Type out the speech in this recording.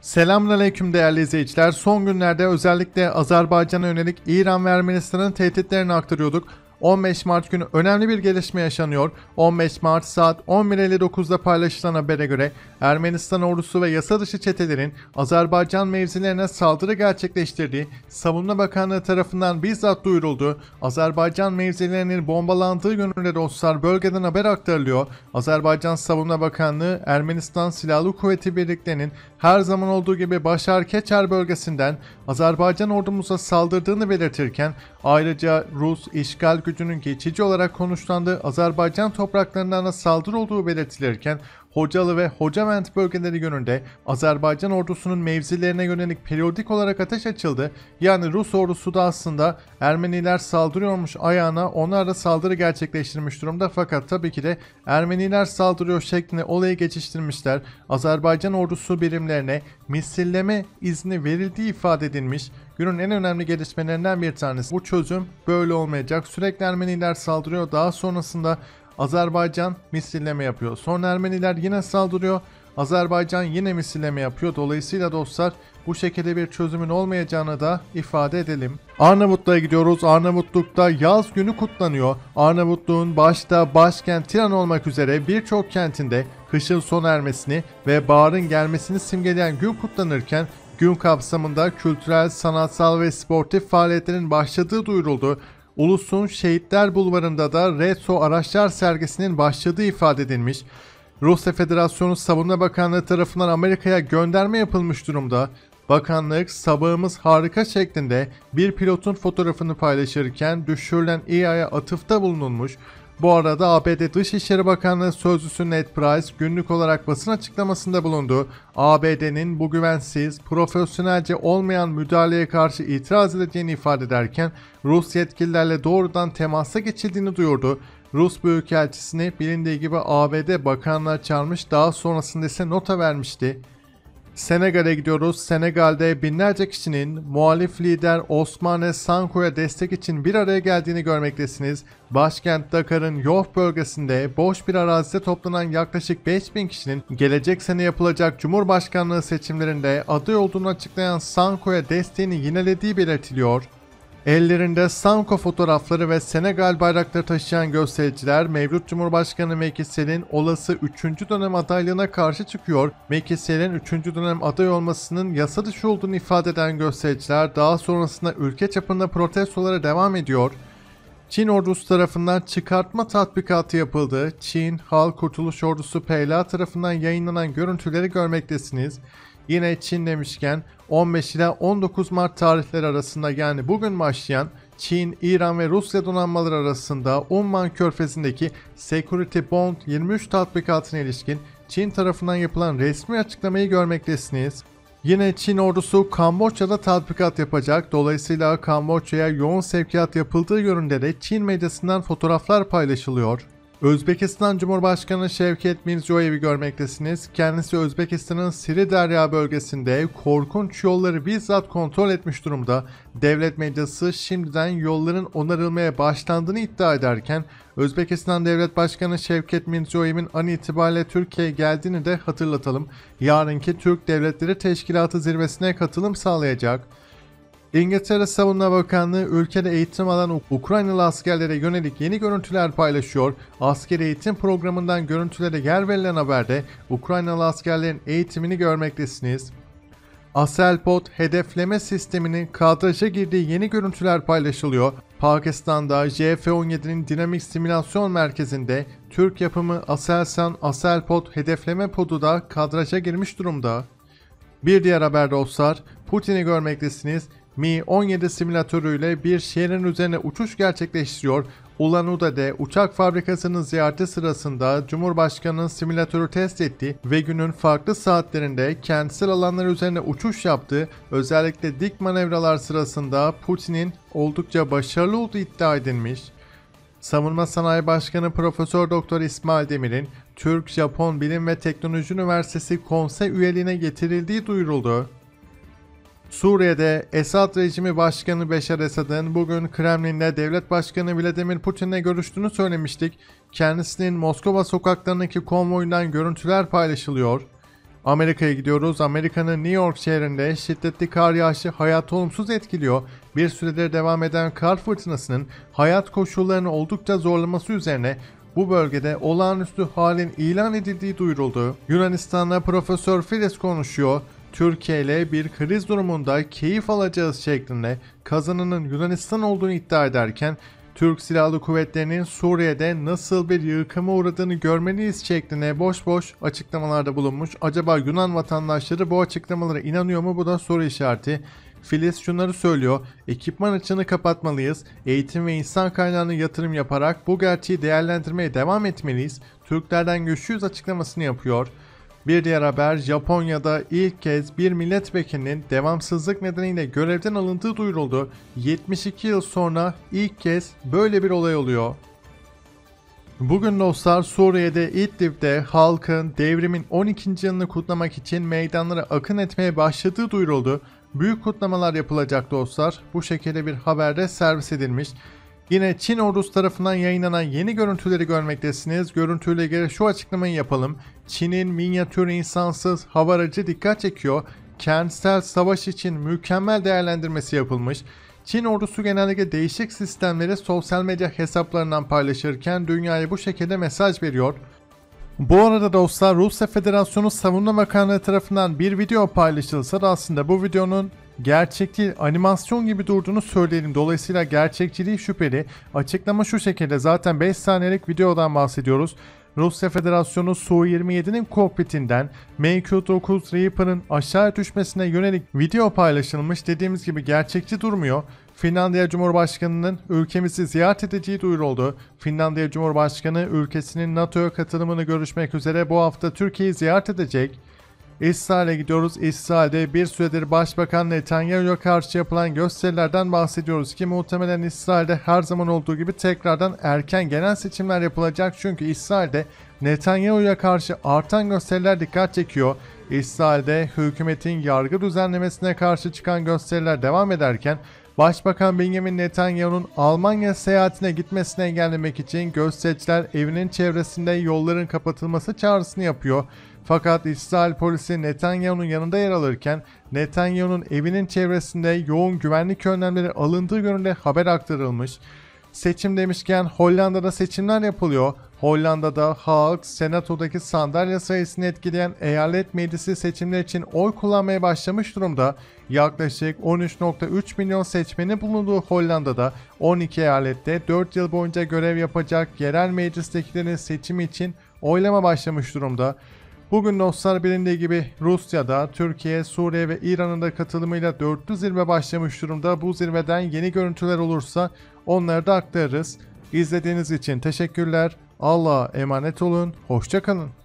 Selamünaleyküm değerli izleyiciler. Son günlerde özellikle Azerbaycan'a yönelik İran ve Ermenistan'ın tehditlerini aktarıyorduk. 15 Mart günü önemli bir gelişme yaşanıyor. 15 Mart saat 11.59'da paylaşılan habere göre Ermenistan ordusu ve yasa dışı çetelerin Azerbaycan mevzilerine saldırı gerçekleştirdiği Savunma Bakanlığı tarafından bizzat duyuruldu. Azerbaycan mevzilerinin bombalandığı yönünde dostlar bölgeden haber aktarılıyor. Azerbaycan Savunma Bakanlığı Ermenistan Silahlı Kuvveti birliklerinin her zaman olduğu gibi Başar Keçer bölgesinden Azerbaycan ordumuza saldırdığını belirtirken ayrıca Rus işgal gücünün geçici olarak konuşlandığı Azerbaycan topraklarından da saldırı olduğu belirtilirken Hocalı ve Hocavent bölgeleri yönünde Azerbaycan ordusunun mevzilerine yönelik periyodik olarak ateş açıldı. Yani Rus ordusu da aslında Ermeniler saldırıyormuş ayağına onlar da saldırı gerçekleştirmiş durumda, fakat tabii ki de Ermeniler saldırıyor şeklinde olayı geçiştirmişler. Azerbaycan ordusu birimlerine misilleme izni verildiği ifade edilmiş. Günün en önemli gelişmelerinden bir tanesi. Bu çözüm böyle olmayacak. Sürekli Ermeniler saldırıyor. Daha sonrasında Azerbaycan misilleme yapıyor. Sonra Ermeniler yine saldırıyor. Azerbaycan yine misilleme yapıyor. Dolayısıyla dostlar bu şekilde bir çözümün olmayacağını da ifade edelim. Arnavutluğa gidiyoruz. Arnavutluk'ta yaz günü kutlanıyor. Arnavutluğun başta başkent Tiran olmak üzere birçok kentinde kışın sona ermesini ve baharın gelmesini simgeleyen gün kutlanırken gün kapsamında kültürel, sanatsal ve sportif faaliyetlerin başladığı duyuruldu. Ulus'un Şehitler Bulvarı'nda da Retro Araçlar sergisinin başladığı ifade edilmiş. Rusya Federasyonu Savunma Bakanlığı tarafından Amerika'ya gönderme yapılmış durumda. Bakanlık sabahımız harika şeklinde bir pilotun fotoğrafını paylaşırken düşürülen İHA'ya atıfta bulunulmuş. Bu arada ABD Dışişleri Bakanlığı Sözcüsü Ned Price günlük olarak basın açıklamasında bulundu. ABD'nin bu güvensiz, profesyonelce olmayan müdahaleye karşı itiraz edeceğini ifade ederken Rus yetkililerle doğrudan temasa geçildiğini duyurdu. Rus Büyükelçisini bilindiği gibi ABD bakanlığa çağırmış, daha sonrasında ise nota vermişti. Senegal'e gidiyoruz. Senegal'de binlerce kişinin muhalif lider Ousmane Sonko'ya destek için bir araya geldiğini görmektesiniz. Başkent Dakar'ın Yoff bölgesinde boş bir arazide toplanan yaklaşık 5000 kişinin gelecek sene yapılacak Cumhurbaşkanlığı seçimlerinde aday olduğunu açıklayan Sonko'ya desteğini yinelediği belirtiliyor. Ellerinde Sonko fotoğrafları ve Senegal bayrakları taşıyan göstericiler mevcut Cumhurbaşkanı Macky Sall'in olası 3. dönem adaylığına karşı çıkıyor. Macky Sall'in 3. dönem aday olmasının yasa dışı olduğunu ifade eden göstericiler daha sonrasında ülke çapında protestolara devam ediyor. Çin ordusu tarafından çıkartma tatbikatı yapıldı. Çin Halk Kurtuluş Ordusu PLA tarafından yayınlanan görüntüleri görmektesiniz. Yine Çin demişken 15 ila 19 Mart tarihleri arasında, yani bugün başlayan Çin, İran ve Rusya donanmaları arasında Umman Körfezi'ndeki Security Bond 23 tatbikatına ilişkin Çin tarafından yapılan resmi açıklamayı görmektesiniz. Yine Çin ordusu Kamboçya'da tatbikat yapacak. Dolayısıyla Kamboçya'ya yoğun sevkiyat yapıldığı yönünde de Çin medyasından fotoğraflar paylaşılıyor. Özbekistan Cumhurbaşkanı Şevket Mirziyoyev'i görmektesiniz. Kendisi Özbekistan'ın Siridarya bölgesinde korkunç yolları bizzat kontrol etmiş durumda. Devlet medyası şimdiden yolların onarılmaya başlandığını iddia ederken Özbekistan Devlet Başkanı Şevket Mirziyoyev'in an itibariyle Türkiye'ye geldiğini de hatırlatalım. Yarınki Türk Devletleri Teşkilatı zirvesine katılım sağlayacak. İngiltere Savunma Bakanlığı ülkede eğitim alan Ukraynalı askerlere yönelik yeni görüntüler paylaşıyor. Askeri eğitim programından görüntülere yer verilen haberde Ukraynalı askerlerin eğitimini görmektesiniz. Aselpot hedefleme sisteminin kadraja girdiği yeni görüntüler paylaşılıyor. Pakistan'da JF-17'nin dinamik simülasyon merkezinde Türk yapımı Aselsan Aselpot hedefleme podu da kadraja girmiş durumda. Bir diğer haber dostlar, Putin'i görmektesiniz. Mi-17 simülatörüyle bir şehrin üzerine uçuş gerçekleştiriyor. Ulan-Ude'de uçak fabrikasının ziyareti sırasında Cumhurbaşkanı'nın simülatörü test etti ve günün farklı saatlerinde kentsel alanlar üzerine uçuş yaptı. Özellikle dik manevralar sırasında Putin'in oldukça başarılı olduğu iddia edilmiş. Savunma Sanayi Başkanı Profesör Doktor İsmail Demir'in Türk-Japon Bilim ve Teknoloji Üniversitesi konsey üyeliğine getirildiği duyuruldu. Suriye'de Esad rejimi başkanı Beşar Esad'ın bugün Kremlin'de devlet başkanı Vladimir Putin'le görüştüğünü söylemiştik. Kendisinin Moskova sokaklarındaki konvoyundan görüntüler paylaşılıyor. Amerika'ya gidiyoruz. Amerika'nın New York şehrinde şiddetli kar yağışı hayatı olumsuz etkiliyor. Bir süredir devam eden kar fırtınasının hayat koşullarını oldukça zorlaması üzerine bu bölgede olağanüstü halin ilan edildiği duyuruldu. Yunanistan'la Profesör Filiz konuşuyor. Türkiye ile bir kriz durumunda keyif alacağız şeklinde kazanının Yunanistan olduğunu iddia ederken Türk Silahlı Kuvvetleri'nin Suriye'de nasıl bir yıkıma uğradığını görmeliyiz şeklinde boş boş açıklamalarda bulunmuş. Acaba Yunan vatandaşları bu açıklamalara inanıyor mu? Bu da soru işareti. Filiz şunları söylüyor. Ekipman açığını kapatmalıyız. Eğitim ve insan kaynağına yatırım yaparak bu gerçeği değerlendirmeye devam etmeliyiz. Türklerden güçlüyüz açıklamasını yapıyor. Bir diğer haber, Japonya'da ilk kez bir milletvekilinin devamsızlık nedeniyle görevden alındığı duyuruldu. 72 yıl sonra ilk kez böyle bir olay oluyor. Bugün dostlar Suriye'de İdlib'de halkın devrimin 12. yılını kutlamak için meydanlara akın etmeye başladığı duyuruldu. Büyük kutlamalar yapılacak dostlar. Bu şekilde bir haberde servis edilmiş. Yine Çin ordusu tarafından yayınlanan yeni görüntüleri görmektesiniz. Görüntüyle ilgili şu açıklamayı yapalım. Çin'in minyatür insansız hava aracı dikkat çekiyor. Kentsel savaş için mükemmel değerlendirmesi yapılmış. Çin ordusu genellikle değişik sistemleri sosyal medya hesaplarından paylaşırken dünyaya bu şekilde mesaj veriyor. Bu arada dostlar Rusya Federasyonu Savunma Bakanlığı tarafından bir video paylaşılsa da aslında bu videonun gerçekçi animasyon gibi durduğunu söyleyelim. Dolayısıyla gerçekçiliği şüpheli. Açıklama şu şekilde, zaten 5 saniyelik videodan bahsediyoruz. Rusya Federasyonu Su-27'nin kokpitinden MQ-9 Reaper'ın aşağı düşmesine yönelik video paylaşılmış. Dediğimiz gibi gerçekçi durmuyor. Finlandiya Cumhurbaşkanı'nın ülkemizi ziyaret edeceği duyuruldu. Finlandiya Cumhurbaşkanı ülkesinin NATO'ya katılımını görüşmek üzere bu hafta Türkiye'yi ziyaret edecek. İsrail'e gidiyoruz. İsrail'de bir süredir Başbakan Netanyahu'ya karşı yapılan gösterilerden bahsediyoruz ki muhtemelen İsrail'de her zaman olduğu gibi tekrardan erken genel seçimler yapılacak. Çünkü İsrail'de Netanyahu'ya karşı artan gösteriler dikkat çekiyor. İsrail'de hükümetin yargı düzenlemesine karşı çıkan gösteriler devam ederken Başbakan Benjamin Netanyahu'nun Almanya seyahatine gitmesini engellemek için göstericiler evinin çevresinde yolların kapatılması çağrısını yapıyor. Fakat İsrail polisi Netanyahu'nun yanında yer alırken Netanyahu'nun evinin çevresinde yoğun güvenlik önlemleri alındığı yönünde haber aktarılmış. Seçim demişken Hollanda'da seçimler yapılıyor. Hollanda'da halk senatodaki sandalye sayısını etkileyen eyalet meclisi seçimler için oy kullanmaya başlamış durumda. Yaklaşık 13.3 milyon seçmeni bulunduğu Hollanda'da 12 eyalette 4 yıl boyunca görev yapacak yerel meclistekilerin seçimi için oylama başlamış durumda. Bugün dostlar bilindiği gibi Rusya'da, Türkiye, Suriye ve İran'ın da katılımıyla 4'lü zirve başlamış durumda. Bu zirveden yeni görüntüler olursa onları da aktarırız. İzlediğiniz için teşekkürler. Allah'a emanet olun. Hoşça kalın.